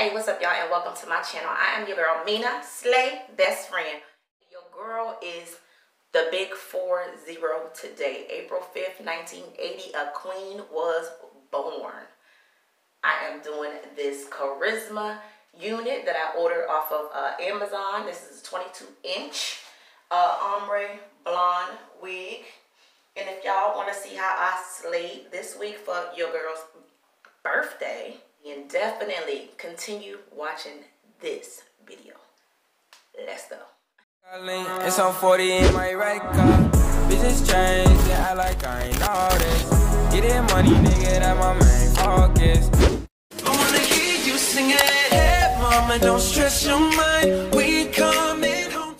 Hey, what's up, y'all, and welcome to my channel. I am your girl, Mina, Slayyy, best friend. Your girl is the big 40 today. April 5th, 1980, a queen was born. I am doing this charisma unit that I ordered off of Amazon. This is a 22-inch ombre blonde wig. And if y'all want to see how I slayed this week for your girl's birthday, and definitely continue watching this video. Let's go. It's on 40 in my right car. Bitches change, yeah, I like I ain't all this. Get that money, nigga, that my main focus. I wanna hear you sing it. Hey, mama, don't stress your mind. We coming home.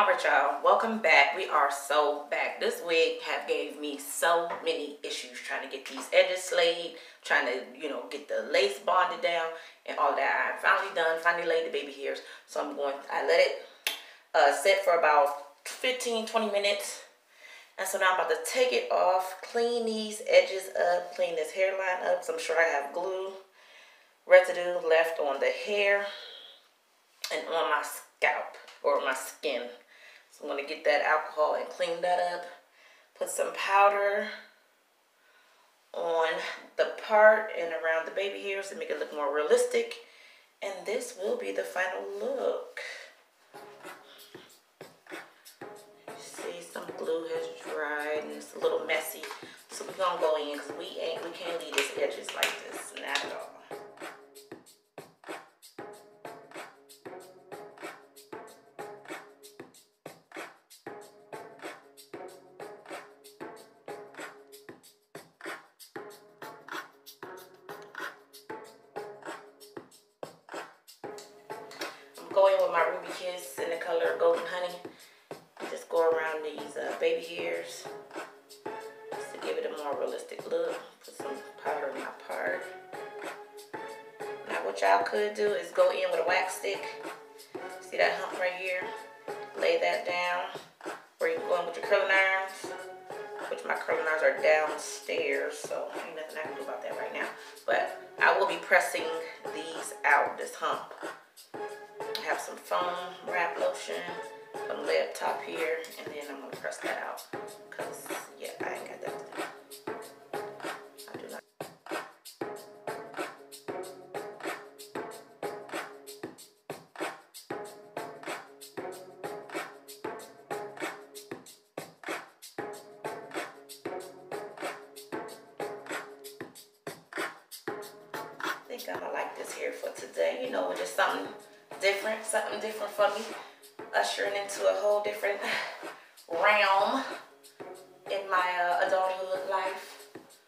Alright y'all, welcome back. We are so back. This wig have gave me so many issues trying to get these edges slayed, trying to, you know, get the lace bonded down and all that. I'm finally done, finally laid the baby hairs. So I let it sit for about 15-20 minutes. And so now I'm about to take it off, clean these edges up, clean this hairline up. So I'm sure I have glue residue left on the hair and on my scalp or my skin. So I'm going to get that alcohol and clean that up. Put some powder on the part and around the baby hairs to make it look more realistic. And this will be the final look. You see, some glue has dried and it's a little messy. So we're going to go in because we can't leave these edges like this. Not at all. Go in with my Ruby Kiss in the color Golden Honey. And just go around these baby hairs just to give it a more realistic look. Put some powder in my part. Now what y'all could do is go in with a wax stick. See that hump right here? Lay that down. Or you can go in with your curling irons, which my curling irons are downstairs, so ain't nothing I can do about that right now. But I will be pressing these out, this hump. I have some foam wrap lotion. I'm gonna lay up top here, and then I'm gonna press that out. Cause yeah, I ain't got that to do. I do not. I think I'm gonna like this hair for today. You know, just something different for me, ushering into a whole different realm in my adulthood life.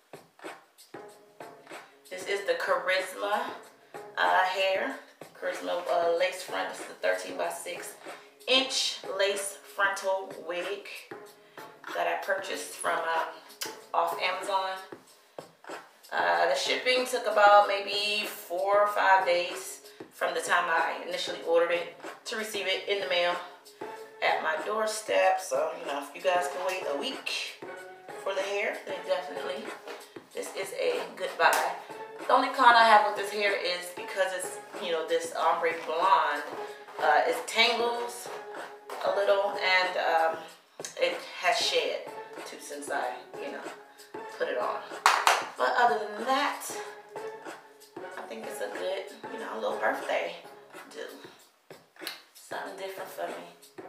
This is the Charisma hair, Charisma Lacefront. This is the 13 by 6 inch lace frontal wig that I purchased from off Amazon. The shipping took about maybe 4 or 5 days from the time I initially ordered it to receive it in the mail at my doorstep. So, you know, if you guys can wait a week for the hair, then definitely this is a good buy. The only con I have with this hair is because it's, you know, this ombre blonde, it tangles a little and it has shed too since I, you know, put it on. But other than that, I think it's a good, you know, little birthday do. Something different for me.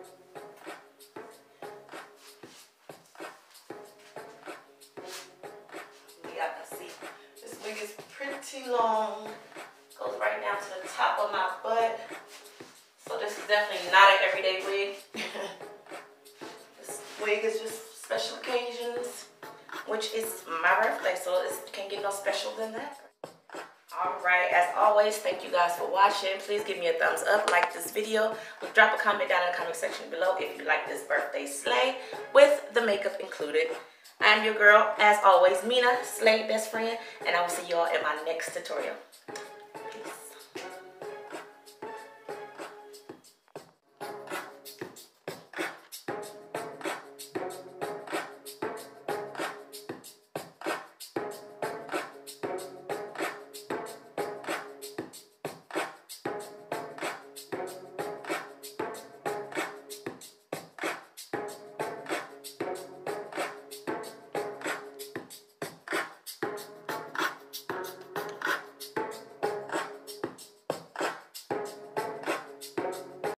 Y'all can see this wig is pretty long. Goes right down to the top of my butt. So this is definitely not an everyday wig. This wig is just special occasions, which is my birthday, so it can't get no special than that. Alright, as always, thank you guys for watching. Please give me a thumbs up, like this video. Drop a comment down in the comment section below if you like this birthday slay with the makeup included. I'm your girl, as always, Mina, Slayyy best friend, and I will see y'all in my next tutorial. Peace.